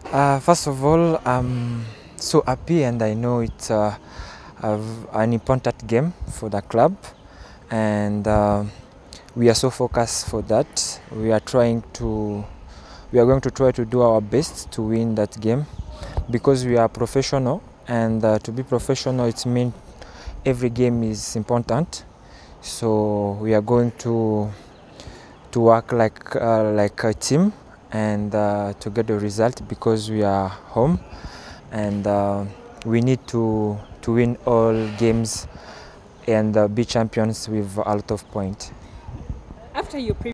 First of all, I'm so happy, and I know it's an important game for the club, and we are so focused for that. We are going to try to do our best to win that game, because we are professional, and to be professional, it means every game is important. So we are going to work like a team, and to get the result, because we are home, and we need to win all games and be champions with a lot of points. After your